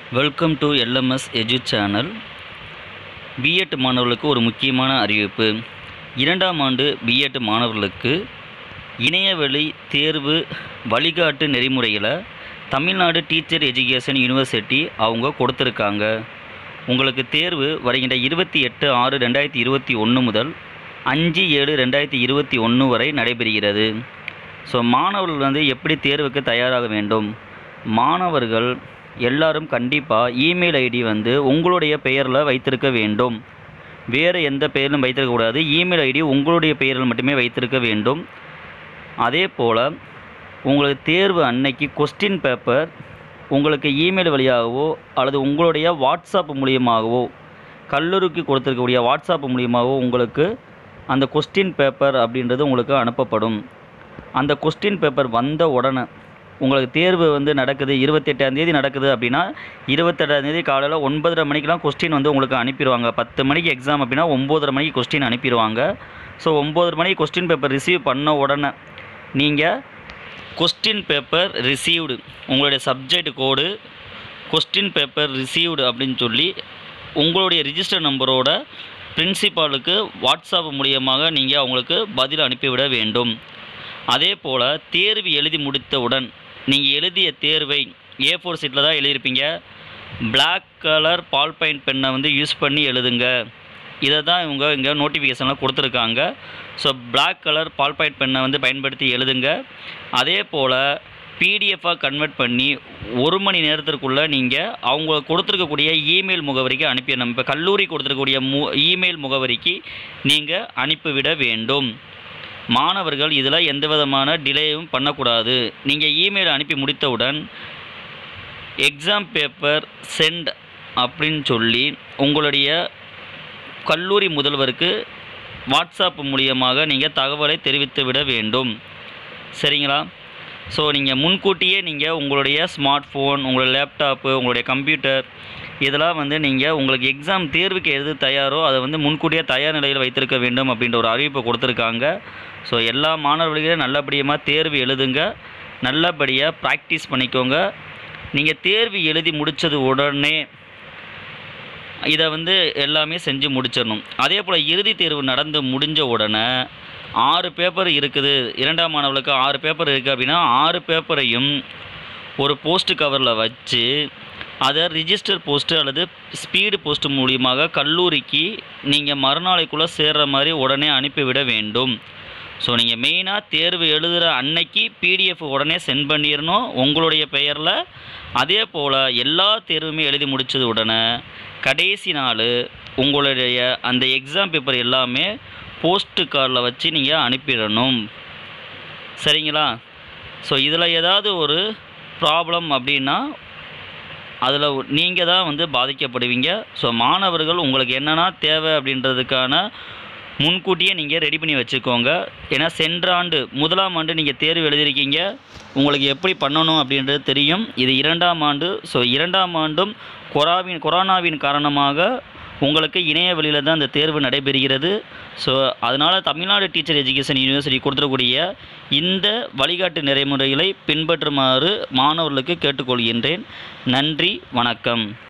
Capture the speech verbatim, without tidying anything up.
Welcome to LMS edu channel. B Ed மாணவர்களுக்கு ஒரு முக்கியமான அறிவிப்பு. இரண்டாம் ஆண்டு பிஎட் மாணவர்களுக்கு இணையவழி தேர்வு வழிகாட்டு நெறிமுறைகளை தமிழ்நாடு டீச்சர் எஜுகேஷன் யூனிவர்சிட்டி அவங்க கொடுத்துருக்காங்க. உங்களுக்கு தேர்வு வருகின்ற இருபத்தி எட்டு ஆறு ரெண்டாயிரத்தி இருபத்தி ஒன்று முதல் அஞ்சு ஏழு ரெண்டாயிரத்தி இருபத்தி ஒன்று வரை நடைபெறுகிறது. ஸோ மாணவர்கள் வந்து எப்படி தேர்வுக்கு தயாராக வேண்டும்? மாணவர்கள் எல்லாரும் கண்டிப்பாக இமெயில் ஐடி வந்து உங்களுடைய பெயரில் வைத்திருக்க வேண்டும். வேறு எந்த பெயரிலும் வைத்திருக்கக்கூடாது. இமெயில் ஐடி உங்களுடைய பெயரில் மட்டுமே வைத்திருக்க வேண்டும். அதே போல் உங்களுக்கு தேர்வு அன்னைக்கு கொஸ்டின் பேப்பர் உங்களுக்கு இமெயில் வழியாகவோ அல்லது உங்களுடைய வாட்ஸ்அப் மூலியமாகவோ கல்லூரிக்கு கொடுத்துருக்கக்கூடிய வாட்ஸ்அப் மூலியமாகவோ உங்களுக்கு அந்த கொஸ்டின் பேப்பர் அப்படின்றது உங்களுக்கு அனுப்பப்படும். அந்த கொஸ்டின் பேப்பர் வந்த உடனே உங்களுக்கு தேர்வு வந்து நடக்குது, இருபத்தெட்டாந்தேதி நடக்குது அப்படின்னா இருபத்தெட்டாந்தேதி காலையில் ஒன்பதரை மணிக்கெலாம் கொஸ்டின் வந்து உங்களுக்கு அனுப்பிடுவாங்க. பத்து மணிக்கு எக்ஸாம் அப்படின்னா ஒம்போதரை மணிக்கு கொஸ்டின் அனுப்பிடுவாங்க. ஸோ ஒம்போதரை மணிக்கு கொஸ்டின் பேப்பர் ரிசீவ் பண்ண உடனே நீங்கள் கொஸ்டின் பேப்பர் ரிசீவ்டு உங்களுடைய subject code question paper received அப்படின்னு சொல்லி உங்களுடைய ரிஜிஸ்டர் நம்பரோட பிரின்சிபாலுக்கு வாட்ஸ்அப் மூலியமாக நீங்கள் அவங்களுக்கு பதில் அனுப்பிவிட வேண்டும். அதே போல் தேர்வு எழுதி முடித்தவுடன் நீங்கள் எழுதிய தேர்வை ஏ ஃபோர் சீட்டில் தான் எழுதியிருப்பீங்க. பிளாக் கலர் பால் பாயிண்ட் பென்னை வந்து யூஸ் பண்ணி எழுதுங்க. இதை தான் இவங்க இங்கே நோட்டிஃபிகேஷனில் கொடுத்துருக்காங்க. So black colour ball point பென்னை வந்து பயன்படுத்தி எழுதுங்க. அதே போல் பிடிஎஃபாக கன்வெர்ட் பண்ணி ஒரு மணி நேரத்திற்குள்ளே நீங்கள் அவங்க கொடுத்துருக்கக்கூடிய இமெயில் முகவரிக்கு அனுப்பிடணும். இப்போ கல்லூரி கொடுத்துருக்கக்கூடிய மு இமெயில் முகவரிக்கு நீங்கள் அனுப்பிவிட வேண்டும். மாணவர்கள் இதில் எந்த விதமான டிலேயும் பண்ணக்கூடாது. நீங்கள் இமெயில் அனுப்பி முடித்தவுடன் எக்ஸாம் பேப்பர் சென்ட் அப்படின்னு சொல்லி உங்களுடைய கல்லூரி முதல்வருக்கு வாட்ஸ்அப் மூலியமாக நீங்கள் தகவலை தெரிவித்து விட வேண்டும். சரிங்களா? ஸோ நீங்கள் முன்கூட்டியே நீங்கள் உங்களுடைய ஸ்மார்ட் ஃபோன், உங்களுடைய லேப்டாப்பு, உங்களுடைய கம்ப்யூட்டர் இதெல்லாம் வந்து நீங்கள் உங்களுக்கு எக்ஸாம் தேர்வுக்கு எது தயாரோ அதை வந்து முன்கூட்டியே தயார் நிலையில் வைத்திருக்க வேண்டும் அப்படின்ற ஒரு அறிவிப்பை கொடுத்துருக்காங்க. ஸோ எல்லா மாணவர்களுக்கும் நல்லபடியாக தேர்வு எழுதுங்க, நல்லபடியாக ப்ராக்டிஸ் பண்ணிக்கோங்க. நீங்கள் தேர்வு எழுதி முடித்தது உடனே இதை வந்து எல்லாமே செஞ்சு முடிச்சிடணும். அதே போல் இறுதி தேர்வு நடந்து முடிஞ்ச உடனே ஆறு பேப்பர் இருக்குது, இரண்டாம் மாணவர்களுக்கு ஆறு பேப்பர் இருக்குது அப்படின்னா ஆறு பேப்பரையும் ஒரு போஸ்ட் கவரில் வச்சு அதை ரிஜிஸ்டர் போஸ்ட்டு அல்லது ஸ்பீடு போஸ்ட் மூலியமாக கல்லூரிக்கு நீங்கள் மறுநாளைக்குள்ளே சேர்கிற மாதிரி உடனே அனுப்பிவிட வேண்டும். ஸோ நீங்கள் மெயினாக தேர்வு எழுதுகிற அன்னைக்கு பிடிஎஃப் உடனே சென்ட் பண்ணிடணும் உங்களுடைய பெயரில். அதே போல் எல்லா தேர்வுமே எழுதி முடித்தது உடனே கடைசி நாள் உங்களுடைய அந்த எக்ஸாம் பேப்பர் எல்லாமே போஸ்ட்டு கார்டில் வச்சு நீங்கள் அனுப்பிடணும். சரிங்களா? ஸோ இதில் ஏதாவது ஒரு ப்ராப்ளம் அப்படின்னா அதில் நீங்கள் தான் வந்து பாதிக்கப்படுவீங்க. ஸோ மாணவர்கள் உங்களுக்கு என்னென்னா தேவை அப்படின்றதுக்கான முன்கூட்டியே நீங்கள் ரெடி பண்ணி வச்சுக்கோங்க. ஏன்னா சென்ற ஆண்டு முதலாம் ஆண்டு நீங்கள் தேர்வு எழுதியிருக்கீங்க, உங்களுக்கு எப்படி பண்ணணும் அப்படின்றது தெரியும். இது இரண்டாம் ஆண்டு. ஸோ இரண்டாம் ஆண்டும் கொராவின் கொரோனாவின் காரணமாக உங்களுக்கு இணைய வழியில் தான் இந்த தேர்வு நடைபெறுகிறது. ஸோ அதனால் தமிழ்நாடு டீச்சர் எஜுகேஷன் யூனிவர்சிட்டி கொடுத்துருக்கூடிய இந்த வழிகாட்டு நெறிமுறைகளை பின்பற்றுமாறு மாணவர்களுக்கு கேட்டுக்கொள்கின்றேன். நன்றி, வணக்கம்.